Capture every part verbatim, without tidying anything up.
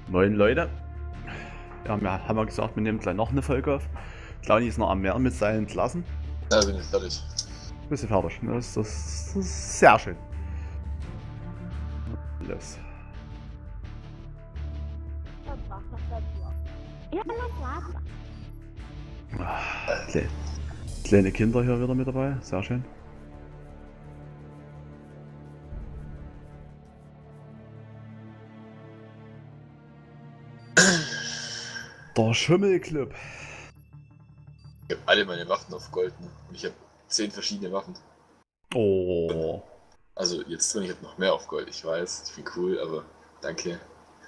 Moin Leute. Ja, wir haben ja gesagt, wir nehmen gleich noch eine Folge auf. Claudi ist noch am Meer mit seinen Klassen. Ja, bin ich fertig. Bist du fertig? Das ist, das ist sehr schön. Los. Ah, kle- kleine Kinder hier wieder mit dabei. Sehr schön. Der Schummelclub. Ich habe alle meine Waffen auf Gold. Ne? Ich habe zehn verschiedene Waffen. Oh. Also jetzt drin, ich habe noch mehr auf Gold. Ich weiß, ich bin cool, aber danke.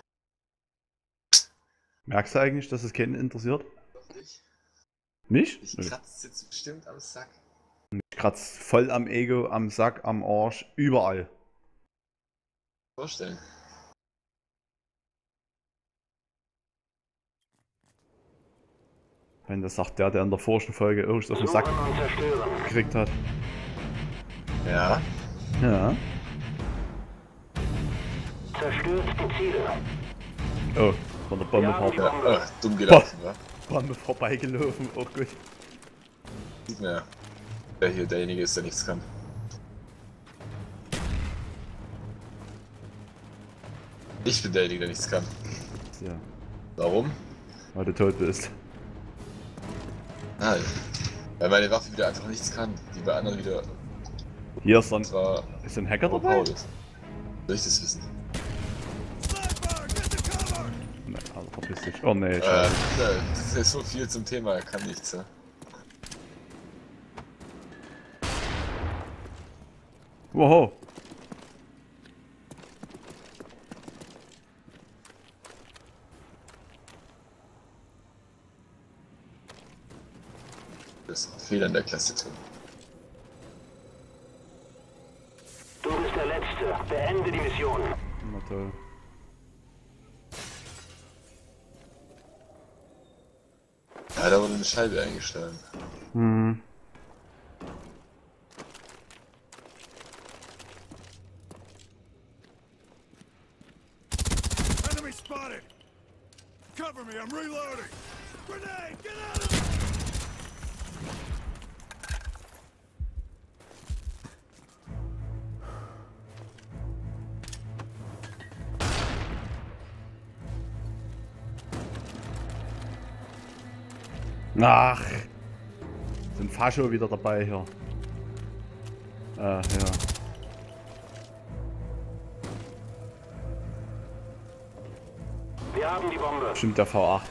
Merkst du eigentlich, dass es keinen interessiert? Ich, Nicht? ich kratze jetzt bestimmt am Sack. Ich kratz voll am Ego, am Sack, am Arsch, überall. Vorstellen. Wenn das sagt der, der in der vorigen Folge irgendwas auf den Sack gekriegt hat. Ja. Ja. Zerstört die Ziele. Oh, von der Bombe, Ja, vor ja. Ach, dumm gelaufen, wa? Bombe vorbeigelaufen. Oh gut. Sieht man ja. Der hier derjenige ist, der nichts kann. Ich bin derjenige, der nichts kann. Ja, Warum? weil du tot bist. Nein. Weil meine Waffe wieder einfach nichts kann. Die bei anderen wieder. Hier ist ein, zwar ist ein Hacker dabei? overpowered ist. Soll ich das wissen? Ne, also verpiss dich. Oh ne, Äh, schade. ne, das ist so viel zum Thema, er kann nichts, ja. Wow. Das ist ein Fehler in der Klasse drin. Du bist der Letzte. Beende die Mission. Na toll. Ja, da wurde eine Scheibe eingeschlagen. Hm. Enemy spotted! Cover me, I'm reloading! Grenade, get out of there! Ach. Sind Fascho wieder dabei hier. Äh, ja. Wir haben die Bombe. Stimmt der V acht.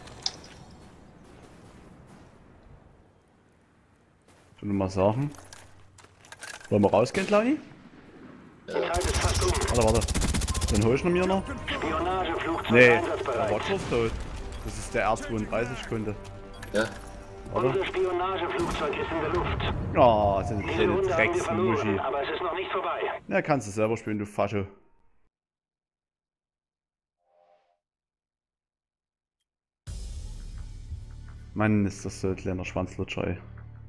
Ich will mal sagen. Wollen wir rausgehen, Claudi? Die Zeit ist fast um. Warte, warte. Den hol ich noch mir noch. Spionageflugzeug Nee, der einsatzbereit. Roger ist tot. Das ist der R zweiunddreißig Kunde. Ja? Warte. Unser Spionageflugzeug ist in der Luft. Oh, das ist eine Diese kleine Runde haben wir verloren, Drecksmuschi. aber es ist noch nicht vorbei. Ja, kannst du selber spielen, du Fascho. Mann, ist das so ein kleiner Schwanzlutscher, ey.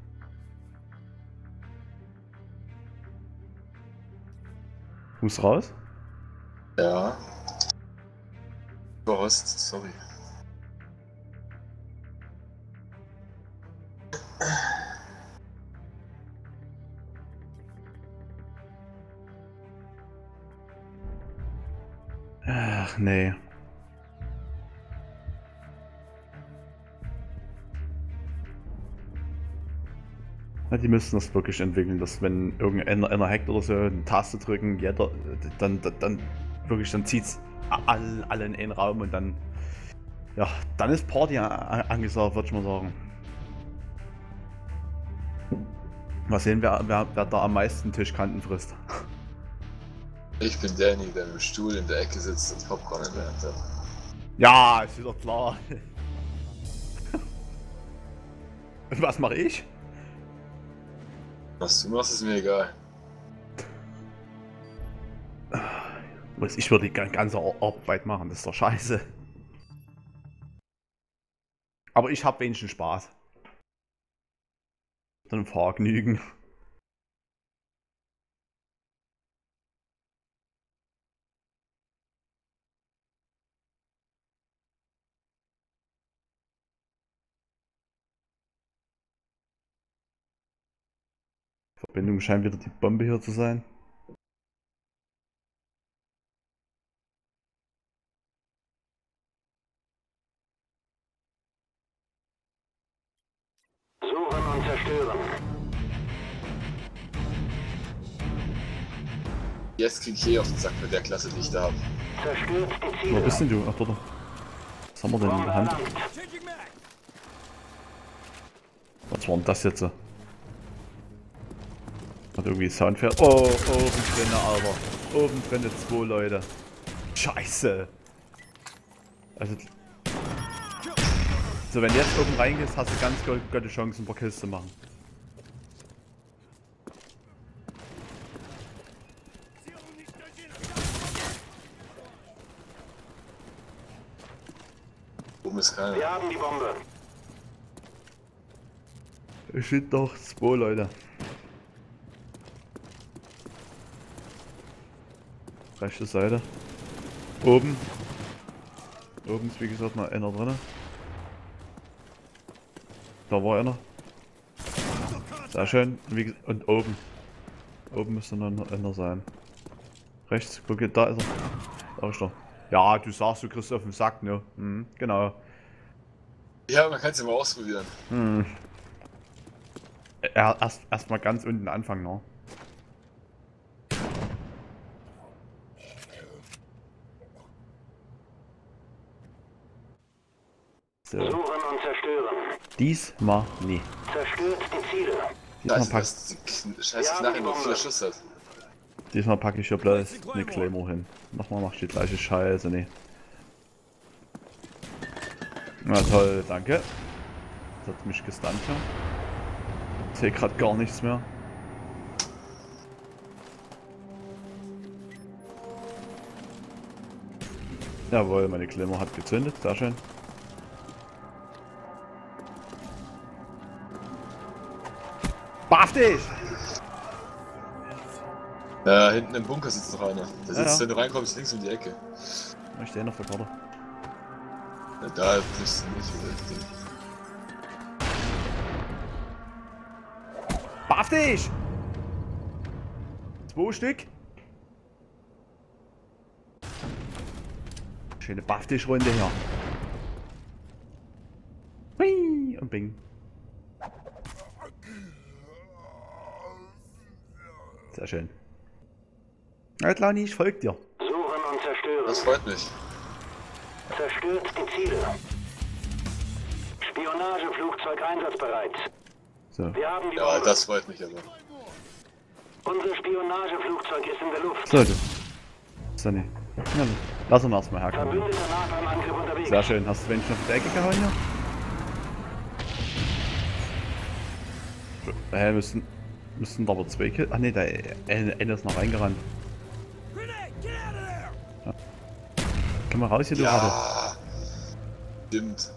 Muss raus? Ja. Überrost, sorry. Ach, nee. Ja, die müssten das wirklich entwickeln, dass wenn irgendeiner einer hackt oder so, eine Taste drücken, jeder, dann, dann, dann wirklich, dann zieht's alle, alle in einen Raum und dann, ja, dann ist Party a- a- angesagt, würde ich mal sagen. Mal sehen, wer, wer, wer da am meisten Tischkanten frisst. Ich bin derjenige, der mit dem Stuhl in der Ecke sitzt und Popcorn in der Hand hat. Ja, ist wieder klar. Und was mache ich? Was du machst, ist mir egal. Was, ich würde die gan- ganze Ar- Arbeit machen, das ist doch scheiße. Aber ich habe wenigstens Spaß. Dann Vergnügen. Verbindung scheint wieder die Bombe hier zu sein. Suchen und zerstören. Jetzt krieg ich eh auf den Sack mit der Klasse, die ich da habe. Zerstört die Wo Ziele. bist denn du? Ach, dort. Was haben wir denn in Bombe der Hand? erlangt. Changing mag. Was war denn das jetzt? Hat irgendwie Soundfeld. Oh, oben drin, Alter. Oben drin zwei Leute. Scheiße. Also. So, wenn du jetzt oben reingehst, hast du ganz gute Chancen, ein paar Kills zu machen. Oben ist keiner. Wir haben die Bombe. Es sind doch zwei Leute. Rechte Seite. Oben. Oben ist wie gesagt noch einer drin. Da war einer. Sehr schön. Und, wie, ges- und oben. Oben müsste noch einer sein. Rechts, guck, da ist er. Da ist er. Ja, du sagst, du kriegst auf den Sack, ne? Mhm, genau. Ja, man kann es ja mal ausprobieren. Hm. Er, erst erstmal ganz unten anfangen, ne? So. Suchen und zerstören. Diesmal nie. Zerstört die Ziele. Diesmal Scheiße, pack, dass die Kn- scheiß Ja, Knarre die nur Bombe. vier Schuss hat. diesmal packe ich hier bloß eine Claymore hin. Nochmal mach ich die gleiche Scheiße, ne? Na toll, danke. Das hat mich gestunt hier. Ich sehe gerade gar nichts mehr. Jawohl, meine Claymore hat gezündet, sehr schön. Baff dich! Ja, hinten im Bunker sitzt noch einer. Der Ja, sitzt, ja. wenn du reinkommst, links um die Ecke. Ich stehe noch vor Karte. Ja, da bist du nicht mit dem Ding. Baff dich! Zwei Stück. Schöne Baff dich Runde hier. Hui, und bing. Sehr schön. Ja, Launi, ich folge dir. Suchen und zerstören. Das freut mich. Zerstört die Ziele. Spionageflugzeug einsatzbereit. So, Wir haben die Ja, Bombe. das freut mich aber. Unser Spionageflugzeug ist in der Luft. so du. So, ne. Ja, lass ihn erstmal herkommen. Verbündeter nah beim Angriff unterwegs. Sehr schön. Hast du wenigstens auf die Ecke gehauen hier? Äh, müssen, müssen da aber zwei Kills. Ach ne, der eine eine ist noch reingerannt. Grenade! Get out of there! Komm mal raus hier, du Ratte. Ja! Stimmt.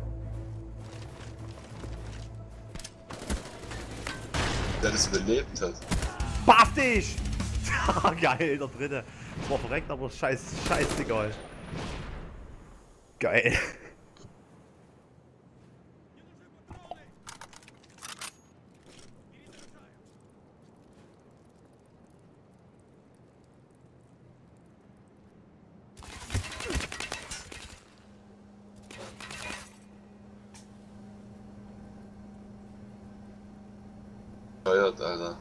Der das überlebt hat. Baff dich! Geil, der dritte. Das war verreckt, aber scheiß, scheiß egal. Geil. Steuert, Alter.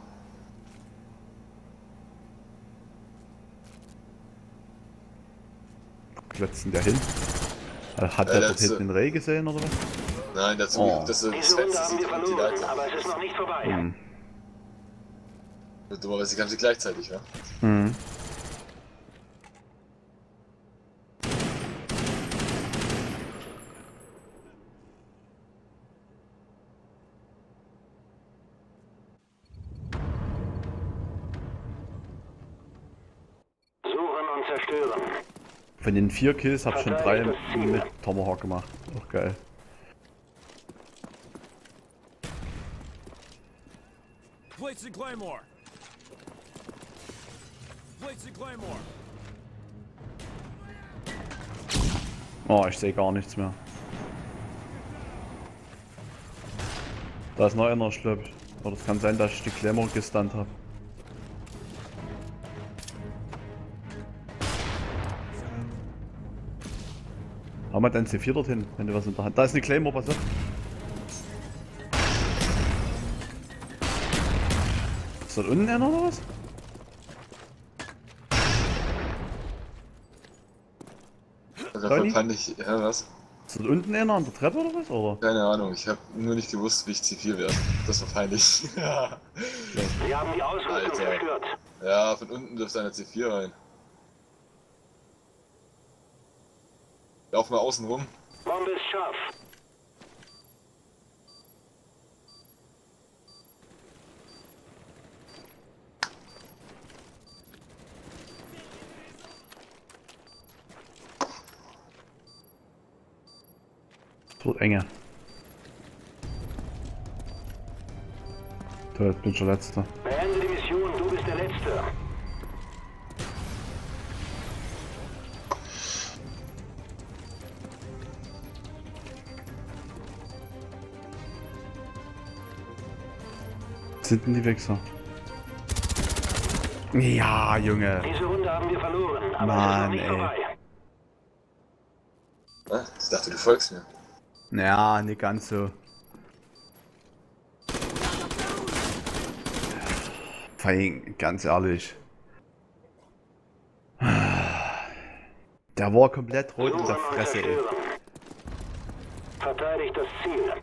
Klotzt denn der hin? Hat Ja, der der dort ist, hinten den Reh gesehen oder was? Nein, dazu, Oh. das, das Diese Runde Fenster haben wir sieht und die verloren, Leiter. aber es ist noch nicht vorbei. Mhm. Dummerweise kam sie gleichzeitig, wa? Mhm. Suchen und zerstören. Von den vier Kills hab ich schon drei Verteidigt das Ziel. mit Tomahawk gemacht. Auch geil. Plates and Claymore! Plates and Claymore! Oh, ich sehe gar nichts mehr. Da ist noch einer, ich glaube. Oder es kann sein, dass ich die Claymore gestunt habe. Haben wir dein C vier dorthin, wenn du was in der Hand. Da ist eine Claymore, pass auf. Ist dort unten einer oder was? Dafür fand ich, ja was? Ist dort unten einer an der Treppe oder was? Oder? Keine Ahnung, ich habe nur nicht gewusst, wie ich C vier werde. Das war peinlich. Ja. Sie haben die Ausrüstung Alter. zerstört. Ja, von unten dürfte eine C vier rein. Lauf mal außen rum. Bombe ist scharf. Wird enge. Toll, jetzt bin ich der Letzte. Beende die Mission, du bist der Letzte. Sind denn die Wichser? Ja, Junge. Diese Runde haben wir verloren, aber Mann, es ist noch nicht ey. vorbei. Ah, ich dachte, du folgst mir. Ja, nicht ganz so. Vor allem, ganz ehrlich. Der war komplett rot in der Suchen und Fresse, ey. zerstören. Verteidigt das Ziel.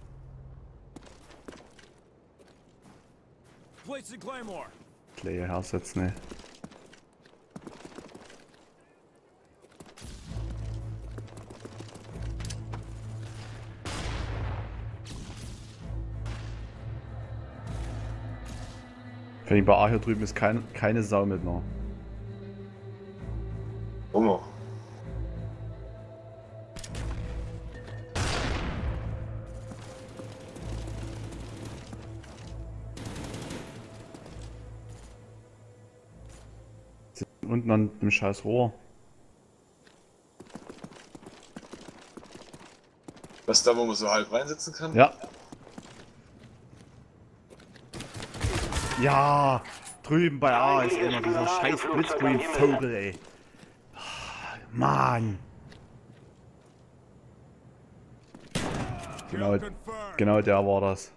Placing Claymore. Clay hersetzen, ne. Wenn ich bei A hier drüben ist kein, keine Sau mit noch. Warum? Unten an dem scheiß Rohr. Was da, wo man so halb reinsitzen kann? Ja. Ja, drüben bei A ist einer, dieser scheiß Blitzgreen-Vogel, ey. Mann. Genau, genau der war das.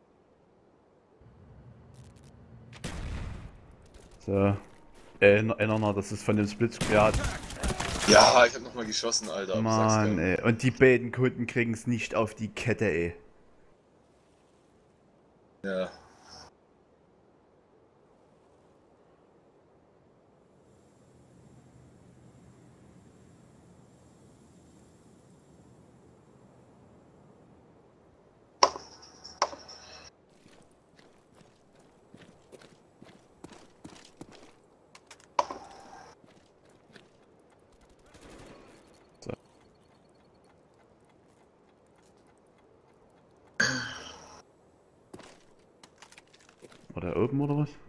So. Erinnern, das ist von dem Splitscreen. Ja, Ja, ich hab nochmal geschossen, Alter. aber sag's Mann, keinem. ey. Und die beiden Kunden kriegen es nicht auf die Kette, ey. Ja. War der oben oder was?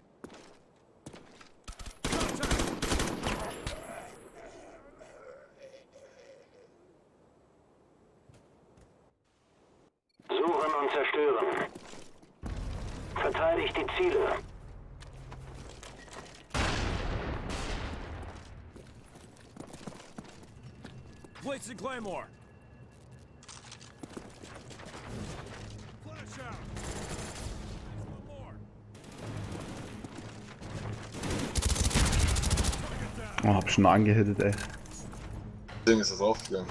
Suchen und zerstören. Verteidigt die Ziele. Placing Claymore. Flash out. One more. Target down. Oh, hab schon angehittet, ey. Ding ist das aufgegangen.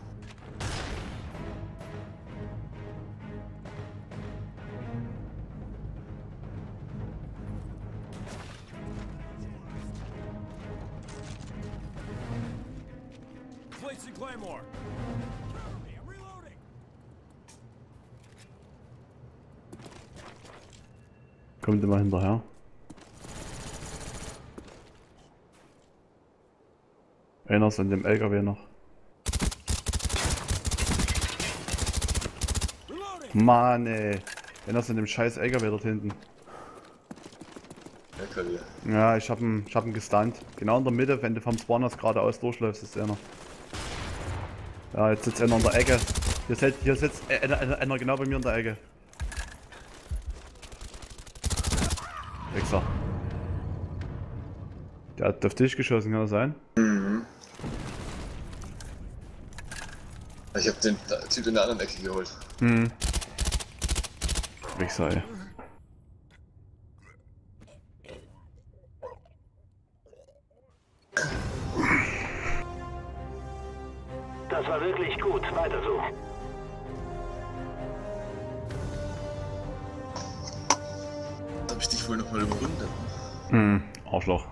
Placing Claymore. Cover me, I'm reloading. Kommt immer hinterher. Einer ist an dem L K W noch. Reloading. Mann, ey. Einer ist an dem scheiß L K W dort hinten. L K W. Ja, ich hab ihn, ich hab ihn gestunt. Genau in der Mitte, wenn du vom Spawners geradeaus durchläufst, ist einer. Ja, jetzt sitzt einer in der Ecke. Hier sitzt, hier sitzt einer, einer, einer genau bei mir in der Ecke. Wichser. Der hat auf dich geschossen, kann das sein? Mhm. Ich hab den Typ in der anderen Ecke geholt. Hm. Wichser, ey. Das war wirklich gut. Weiter so. Hab ich dich wohl noch mal überrundet? Hm, Arschloch.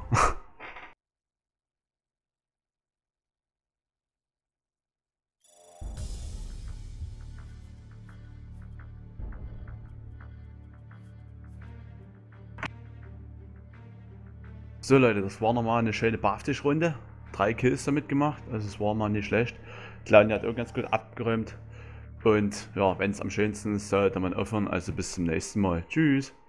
So Leute, das war nochmal eine schöne Baftisch-Runde. Drei Kills damit gemacht, also es war mal nicht schlecht. Claudia hat auch ganz gut abgeräumt. Und ja, wenn es am schönsten ist, sollte man aufhören. Also bis zum nächsten Mal. Tschüss.